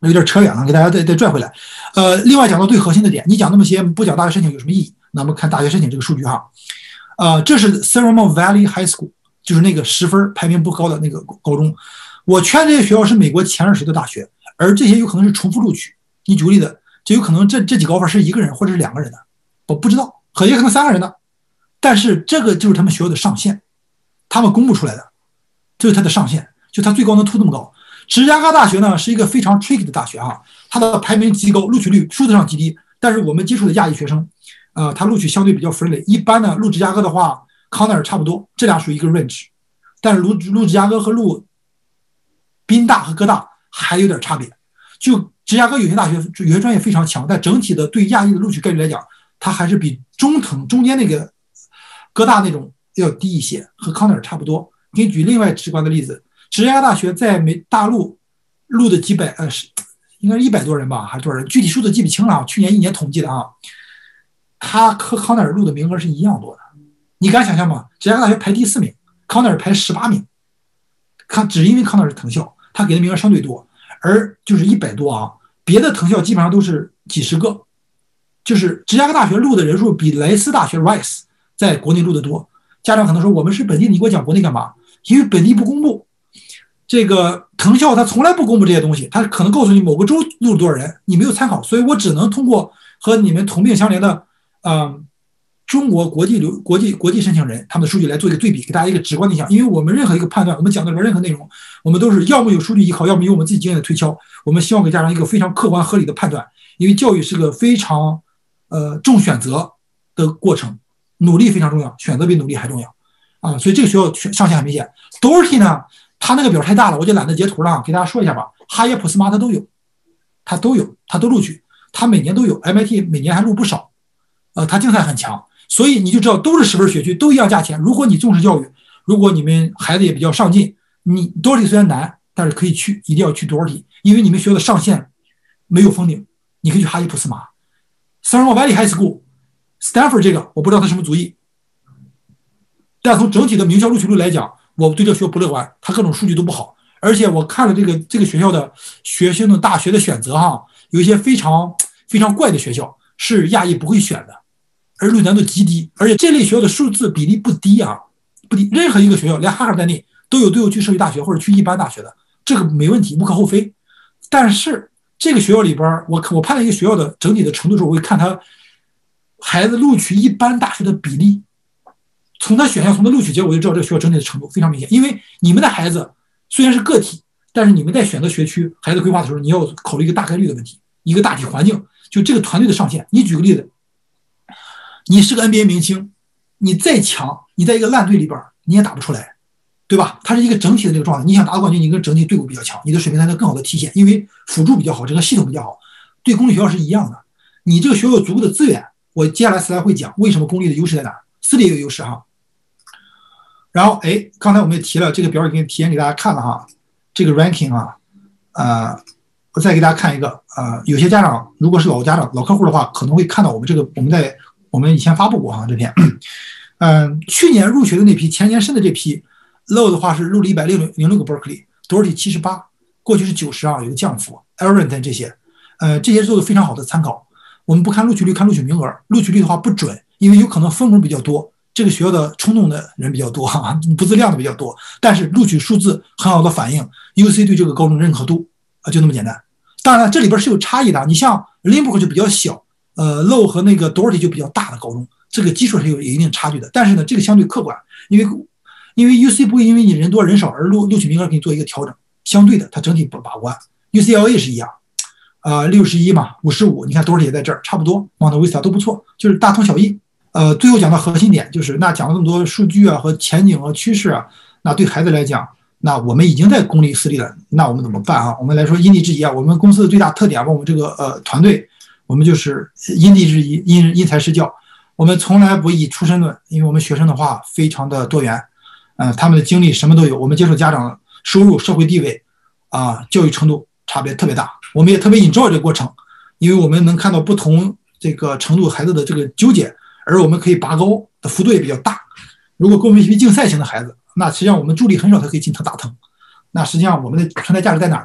有点扯远了，给大家再再拽回来。呃，另外讲到最核心的点，你讲那么些不讲大学申请有什么意义？那我们看大学申请这个数据哈，呃，这是 Sermon Valley High School， 就是那个十分排名不高的那个高中。我圈这些学校是美国前二十的大学，而这些有可能是重复录取。你举个例子，就有可能这这几高分是一个人或者是两个人的，我不知道，很也可能三个人的。但是这个就是他们学校的上限，他们公布出来的，这是他的上限，就他最高能突那么高。芝加哥大学呢是一个非常 tricky 的大学啊，它的排名极高，录取率数字上极低，但是我们接触的亚裔学生，呃，他录取相对比较 friendly。一般呢，录芝加哥的话，康奈尔差不多，这俩属于一个 range， 但是录录芝加哥和录宾大和哥大还有点差别。就芝加哥有些大学有些专业非常强，但整体的对亚裔的录取概率来讲，它还是比中等中间那个哥大那种要低一些，和康奈尔差不多。给你举另外直观的例子。芝加哥大学在美大陆录的几百呃是应该是一百多人吧，还是多少人？具体数字记不清了啊。去年一年统计的啊，他和康奈尔录的名额是一样多的。你敢想象吗？芝加哥大学排第四名，康奈尔排十八名。看，只因为康奈尔是藤校，他给的名额相对多，而就是一百多啊，别的藤校基本上都是几十个。就是芝加哥大学录的人数比莱斯大学 Rice 在国内录的多。家长可能说我们是本地，你给我讲国内干嘛？因为本地不公布。这个藤校他从来不公布这些东西，他可能告诉你某个州录了多少人，你没有参考，所以我只能通过和你们同病相怜的，呃，中国国际流国际国际申请人他们的数据来做一个对比，给大家一个直观的印象。因为我们任何一个判断，我们讲的里边任何内容，我们都是要么有数据依靠，要么有我们自己经验的推敲。我们希望给家长一个非常客观合理的判断，因为教育是个非常呃重选择的过程，努力非常重要，选择比努力还重要啊。所以这个学校上限很明显。Doherty 呢？他那个表太大了，我就懒得截图了，给大家说一下吧。哈耶、普斯麻他都有，他都有，他都录取，他每年都有 ，M I T 每年还录不少，呃，他竞赛很强，所以你就知道都是十分学区，都一样价钱。如果你重视教育，如果你们孩子也比较上进，你 Doherty 虽然难，但是可以去，一定要去 Doherty， 因为你们学校的上限没有封顶，你可以去哈耶、普斯麻。Sermon Valley High School、Stanford 这个我不知道他什么主意，但从整体的名校录取率来讲，我对这学校不乐观，它各种数据都不好，而且我看了这个这个学校的学生的大学的选择哈，有一些非常非常怪的学校是亚裔不会选的，而录取难度极低，而且这类学校的数字比例不低啊，不低。任何一个学校，连哈佛在内都有都有去社区大学或者去一般大学的，这个没问题，无可厚非。但是这个学校里边，我我判断一个学校的整体的程度的时候，我会看他孩子录取一般大学的比例。从他选项，从他录取结果，我就知道这个学校整体的程度非常明显。因为你们的孩子虽然是个体，但是你们在选择学区、孩子规划的时候，你要考虑一个大概率的问题，一个大体环境，就这个团队的上限。你举个例子，你是个 N B A 明星，你再强，你在一个烂队里边你也打不出来，对吧？它是一个整体的这个状态。你想打冠军，你跟整体队伍比较强，你的水平才能更好的体现，因为辅助比较好，整个系统比较好。对公立学校是一样的，你这个学校有足够的资源。我接下来次来会讲为什么公立的优势在哪儿，私立也有优势哈。然后，哎，刚才我们也提了这个表，已经体验给大家看了哈。这个 ranking 啊，呃，我再给大家看一个，呃，有些家长如果是老家长、老客户的话，可能会看到我们这个，我们在我们以前发布过哈这篇。嗯、呃，去年入学的那批，前年申的这批 ，low 的话是录了一百零零六个 Berkeley，Doherty 七十八，过去是九十啊，有个降幅 ，Arlington 这些，呃，这些做的非常好的参考。我们不看录取率，看录取名额，录取率的话不准，因为有可能分母比较多。这个学校的冲动的人比较多哈，不自量的比较多，但是录取数字很好的反映 U C 对这个高中认可度啊，就那么简单。当然这里边是有差异的，你像 Lynbrook 就比较小，呃 ，Low 和那个 Doherty 就比较大的高中，这个基础是有一定差距的。但是呢，这个相对客观，因为因为 U C 不会因为你人多人少而录录取名额给你做一个调整，相对的它整体不把关。U C L A 是一样，呃，六十一嘛，五十五，你看 Doherty 也在这儿，差不多 ，Mount Vista 都不错，就是大同小异。呃，最后讲到核心点，就是那讲了这么多数据啊和前景和趋势啊，那对孩子来讲，那我们已经在公立私立了，那我们怎么办啊？我们来说因地制宜啊，我们公司的最大特点，我们这个呃团队，我们就是因地制宜，因因材施教，我们从来不以出身论，因为我们学生的话非常的多元，呃，他们的经历什么都有，我们接触家长收入、社会地位啊、教育程度差别特别大，我们也特别 enjoy 这个过程，因为我们能看到不同这个程度孩子的这个纠结。而我们可以拔高的幅度也比较大。如果跟我们一批竞赛型的孩子，那实际上我们助力很少，他可以进特大藤。那实际上我们的存在价值在哪儿呢？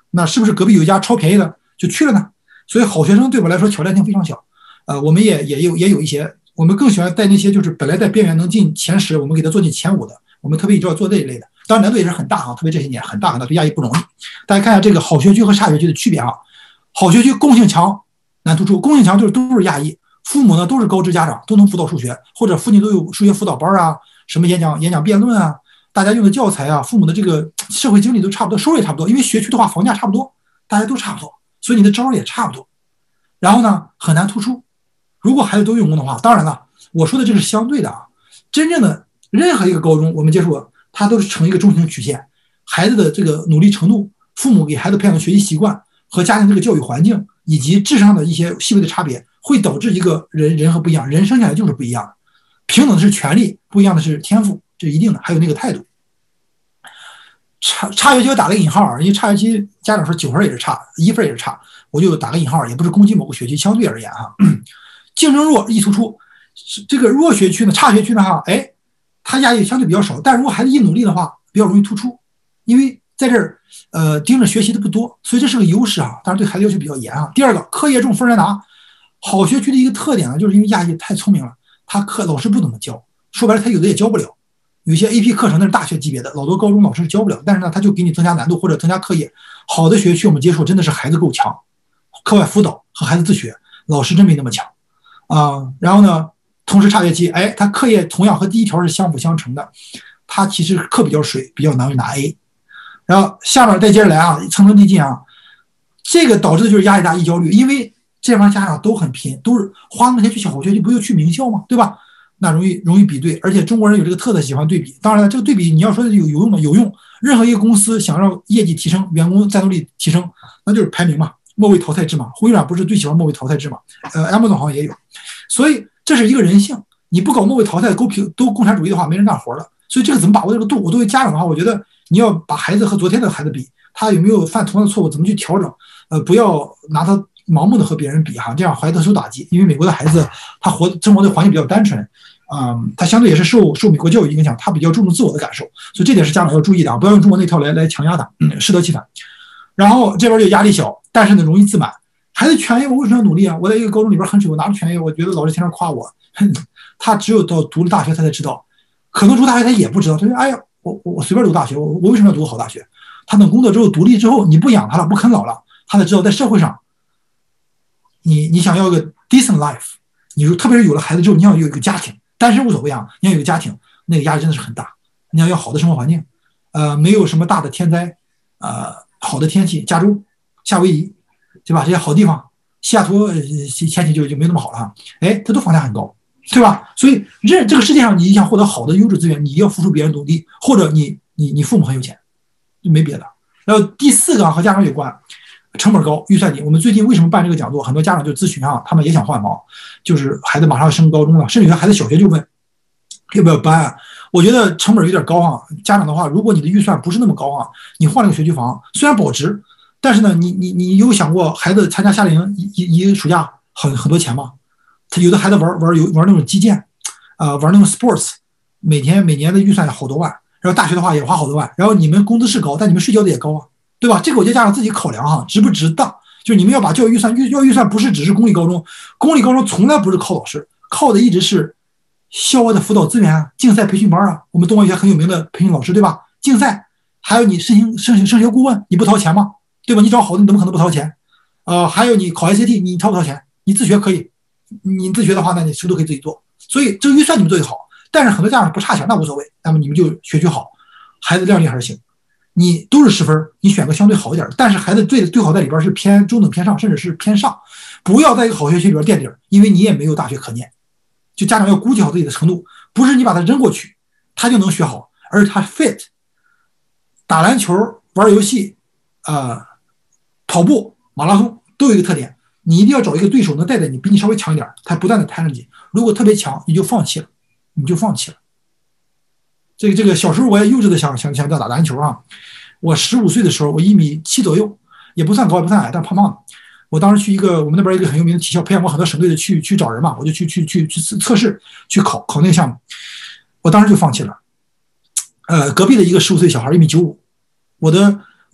那是不是隔壁有一家超便宜的就去了呢？所以好学生对我来说挑战性非常小。呃，我们也也有也有一些，我们更喜欢带那些就是本来在边缘能进前十，我们给他做进前五的，我们特别就要做这一类的。当然难度也是很大啊，特别这些年很大很大，对亚裔不容易。大家看一下这个好学区和差学区的区别啊。好学区共性强，难突出。共性强就是都是亚裔，父母呢都是高知家长，都能辅导数学，或者附近都有数学辅导班啊，什么演讲演讲辩论啊，大家用的教材啊，父母的这个社会经历都差不多，收入也差不多。因为学区的话房价差不多，大家都差不多，所以你的招也差不多。然后呢，很难突出。如果孩子都用功的话，当然了，我说的这是相对的啊。真正的任何一个高中，我们接触过，它都是呈一个中型曲线，孩子的这个努力程度，父母给孩子培养的学习习惯和家庭这个教育环境，以及智商的一些细微的差别，会导致一个人人和不一样。人生下来就是不一样的，平等的是权利，不一样的是天赋，这是一定的。还有那个态度。差差学期我打个引号啊，因为差学期家长说九分也是差，一分也是差，我就打个引号，也不是攻击某个学区，相对而言哈。竞争弱易突出，这个弱学区呢，差学区呢哈，哎，他压力相对比较少，但如果孩子一努力的话，比较容易突出，因为在这儿呃盯着学习的不多，所以这是个优势啊。当然对孩子要求比较严啊。第二个，课业重分难拿，好学区的一个特点呢，就是因为亚裔太聪明了，他课老师不怎么教，说白了他有的也教不了，有些 A P 课程那是大学级别的，老多高中老师教不了，但是呢他就给你增加难度或者增加课业。好的学区我们接触真的是孩子够强，课外辅导和孩子自学，老师真没那么强。啊、呃，然后呢，同时差学期，哎，他课业同样和第一条是相辅相成的，他其实课比较水，比较难拿 A。然后下面再接着来啊，层层递进啊，这个导致的就是压力大、易焦虑，因为这帮家长都很拼，都是花那么钱去小学区，不就去名校吗？对吧？那容易容易比对，而且中国人有这个特色，喜欢对比。当然了，这个对比你要说有有用吗？有用。任何一个公司想让业绩提升、员工战斗力提升，那就是排名嘛。末位淘汰制嘛，微软不是最喜欢末位淘汰制嘛？呃 ，Amazon 好像也有，所以这是一个人性。你不搞末位淘汰，都平都共产主义的话，没人干活了。所以这个怎么把握这个度？我作为家长的话，我觉得你要把孩子和昨天的孩子比，他有没有犯同样的错误，怎么去调整？呃，不要拿他盲目的和别人比哈，这样孩子受打击。因为美国的孩子他活生活的环境比较单纯，嗯，他相对也是受受美国教育影响，他比较注重自我的感受，所以这点是家长要注意的啊，不要用中国那套来来强压他，嗯，适得其反。然后这边就压力小，但是呢容易自满。孩子全 A， 我为什么要努力啊？我在一个高中里边很水，我拿着全 A， 我觉得老师天天夸我。他只有到读了大学，他才知道，可能读大学他也不知道。他说：“哎呀，我我随便读大学，我我为什么要读个好大学？”他等工作之后独立之后，你不养他了，不啃老了，他才知道在社会上，你你想要个 decent life， 你说特别是有了孩子之后，你要有一个家庭，单身无所谓啊，你要有一个家庭，那个压力真的是很大。你要有好的生活环境，呃，没有什么大的天灾，呃，好的天气，加州、夏威夷，对吧？这些好地方，西雅图天气就就没那么好了哈，哎，它都房价很高，对吧？所以这这个世界上，你想获得好的优质资源，你要付出别人努力，或者你你你父母很有钱，就没别的。然后第四个和家长有关，成本高，预算低。我们最近为什么办这个讲座？很多家长就咨询啊，他们也想换房，就是孩子马上要升高中了，甚至有的孩子小学就问要不要搬啊。我觉得成本有点高啊。家长的话，如果你的预算不是那么高啊，你换了个学区房，虽然保值，但是呢，你你你有想过孩子参加夏令营一一一个暑假很很多钱吗？他有的孩子玩玩游玩那种击剑，啊、呃，玩那种 sports， 每天每年的预算好多万。然后大学的话也花好多万。然后你们工资是高，但你们睡觉的也高啊，对吧？这个我觉得家长自己考量哈，值不值当？就是你们要把教育预算预教育预算不是只是公立高中，公立高中从来不是靠老师，靠的一直是校外的辅导资源啊，竞赛培训班啊。我们东方学很有名的培训老师，对吧？竞赛，还有你申请申请升学顾问，你不掏钱吗？对吧？你找好的，你怎么可能不掏钱？呃，还有你考 S A T， 你掏不掏钱？你自学可以，你自学的话，那你什么都可以自己做。所以这个预算你们做得好，但是很多家长不差钱，那无所谓，那么你们就学区好，孩子量力还是行。你都是十分，你选个相对好一点，但是孩子最最好在里边是偏中等偏上，甚至是偏上，不要在一个好学区里边垫底，因为你也没有大学可念。就家长要估计好自己的程度，不是你把他扔过去，他就能学好，而是他 fit。打篮球、玩游戏、呃、跑步、马拉松都有一个特点，你一定要找一个对手能带带你，比你稍微强一点，他不断的抬上去。如果特别强，你就放弃了，你就放弃了。这个这个小时候我也幼稚的想想想打篮球啊。我十五岁的时候，我一米七左右，也不算高也不算矮，但胖胖的。我当时去一个我们那边一个很有名的体校，培养过很多省队的去去找人嘛，我就去去去去测试，去考考那个项目。我当时就放弃了。呃，隔壁的一个十五岁小孩一米九五，我的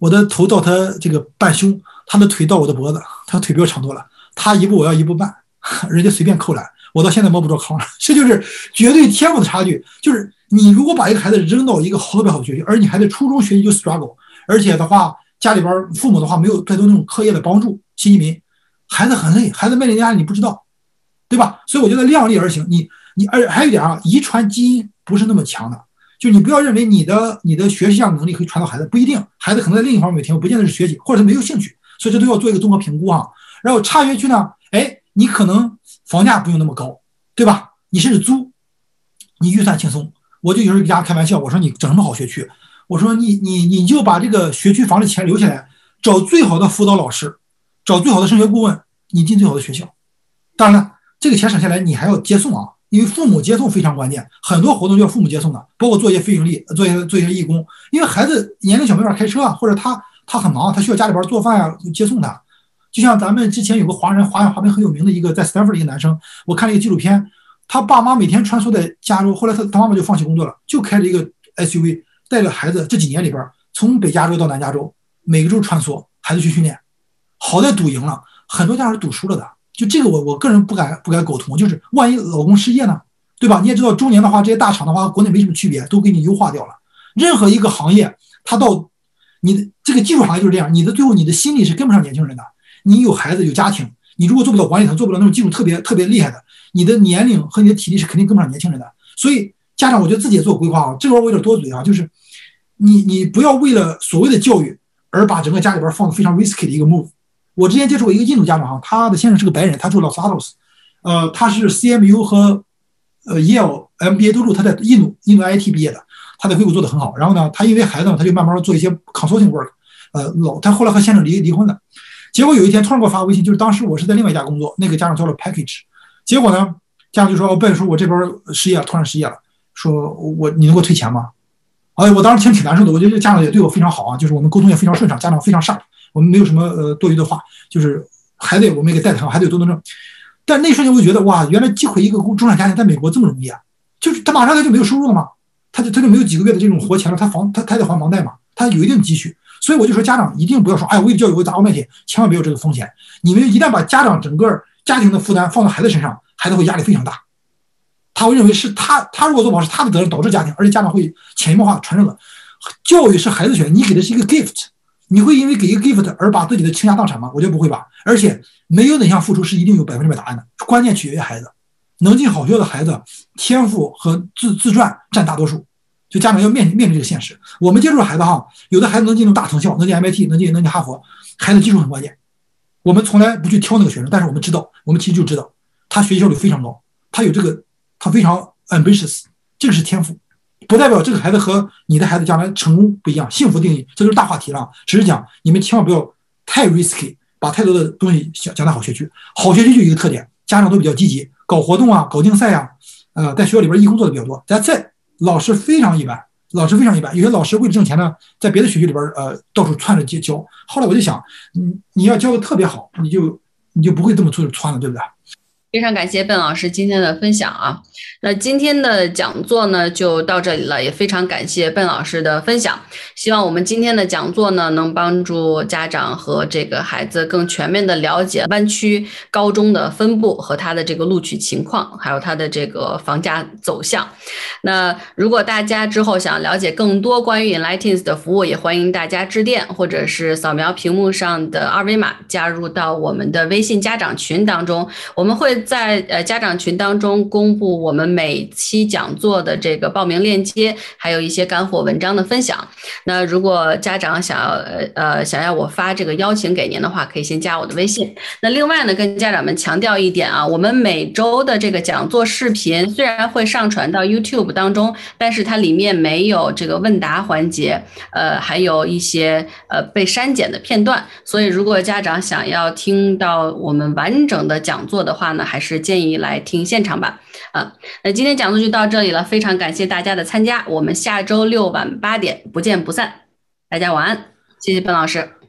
我的头到他这个半胸，他的腿到我的脖子，他腿比我长多了，他一步我要一步半，人家随便扣篮，我到现在摸不着糠了，这就是绝对天赋的差距。就是你如果把一个孩子扔到一个特别好的学习，而你还在初中学习就 struggle， 而且的话家里边父母的话没有太多那种课业的帮助，新移民孩子很累，孩子面临的压力你不知道，对吧？所以我觉得量力而行。你你而还有一点啊，遗传基因不是那么强的，就你不要认为你的你的学习上能力可以传到孩子，不一定，孩子可能在另一方面有天赋，不见得是学习，或者是没有兴趣，所以这都要做一个综合评估啊。然后差学区呢，哎，你可能房价不用那么高，对吧？你甚至租，你预算轻松。我就有时候跟大家开玩笑，我说你整什么好学区？我说你你你就把这个学区房的钱留下来，找最好的辅导老师，找最好的升学顾问，你进最好的学校。当然了，这个钱省下来你还要接送啊，因为父母接送非常关键，很多活动就要父母接送的，包括做一些非盈利，做一些做一些义工，因为孩子年龄小没法开车啊，或者他他很忙，他需要家里边做饭啊，接送他。就像咱们之前有个华人，华人滑冰很有名的一个在斯坦福的一个男生，我看了一个纪录片，他爸妈每天穿梭在加州，后来他他妈妈就放弃工作了，就开着一个 S U V 带着孩子，这几年里边从北加州到南加州，每个州穿梭，孩子去训练，好在赌赢了，很多家长是赌输了的。就这个我我个人不敢不敢苟同，就是万一老公失业呢，对吧？你也知道中年的话，这些大厂的话国内没什么区别，都给你优化掉了。任何一个行业，它到你的这个技术行业就是这样，你的最后你的心力是跟不上年轻人的。你有孩子有家庭，你如果做不了管理层，做不了那种技术特别特别厉害的，你的年龄和你的体力是肯定跟不上年轻人的。所以家长我觉得自己也做规划啊，这个我有点多嘴啊，就是你你不要为了所谓的教育而把整个家里边放的非常 risky 的一个 move。我之前接触过一个印度家长哈，他的先生是个白人，他住 Los Altos， 呃，他是 C M U 和呃 Yale M B A 都住，他在印度印度 I T 毕业的，他在硅谷做的很好。然后呢，他因为孩子呢，他就慢慢做一些 consulting work， 呃，老他后来和先生离离婚了。结果有一天突然给我发微信，就是当时我是在另外一家工作，那个家长交了 package， 结果呢，家长就说：“哦，贝说我这边失业了，突然失业了，说我你能给我退钱吗？”哎，我当时听挺难受的，我觉得这家长也对我非常好啊，就是我们沟通也非常顺畅，家长非常上。我们没有什么呃多余的话，就是孩子我们也给带好，孩子有多动症。但那瞬间我就觉得哇，原来击毁一个中产家庭在美国这么容易啊！就是他马上他就没有收入了嘛，他就他就没有几个月的这种活钱了，他房他他得还房贷嘛，他有一定积蓄。所以我就说家长一定不要说，哎，为了教育我砸锅卖铁，千万别有这个风险。你们一旦把家长整个家庭的负担放到孩子身上，孩子会压力非常大，他会认为是他他如果做不好是他的责任导致家庭，而且家长会潜移默化传承了。教育是孩子选的，你给的是一个 gift。你会因为给一个 gift 而把自己的倾家荡产吗？我觉得不会吧。而且没有哪项付出是一定有百分之百答案的，关键取决于孩子。能进好学校的孩子，天赋和自自传占大多数，就家长要面面临这个现实。我们接触的孩子哈，有的孩子能进入大藤校，能进 M I T， 能进能进哈佛，孩子技术很关键。我们从来不去挑那个学生，但是我们知道，我们其实就知道他学习效率非常高，他有这个，他非常 ambitious， 这个是天赋。不代表这个孩子和你的孩子将来成功不一样，幸福定义这都是大话题了。只是讲你们千万不要太 risky， 把太多的东西讲讲在好学区。好学区就一个特点，家长都比较积极，搞活动啊，搞竞赛啊，呃，在学校里边义工做的比较多。但在老师非常一般，老师非常一般。有些老师为了挣钱呢，在别的学区里边呃到处窜着教。后来我就想，你你要教的特别好，你就你就不会这么出去窜了，对不对？ 非常感谢笨老师今天的分享啊！那今天的讲座呢就到这里了，也非常感谢笨老师的分享。希望我们今天的讲座呢能帮助家长和这个孩子更全面的了解湾区高中的分布和它的这个录取情况，还有它的这个房价走向。那如果大家之后想了解更多关于 Enlightens 的服务，也欢迎大家致电或者是扫描屏幕上的二维码加入到我们的微信家长群当中。我们会在呃家长群当中公布我们每期讲座的这个报名链接，还有一些干货文章的分享。那如果家长想要呃想要我发这个邀请给您的话，可以先加我的微信。那另外呢，跟家长们强调一点啊，我们每周的这个讲座视频虽然会上传到 YouTube 当中，但是它里面没有这个问答环节，呃，还有一些呃被删减的片段。所以如果家长想要听到我们完整的讲座的话呢，还是建议来听现场版啊。那今天讲座就到这里了，非常感谢大家的参加，我们下周六晚八点不见不散，大家晚安，谢谢笨老师。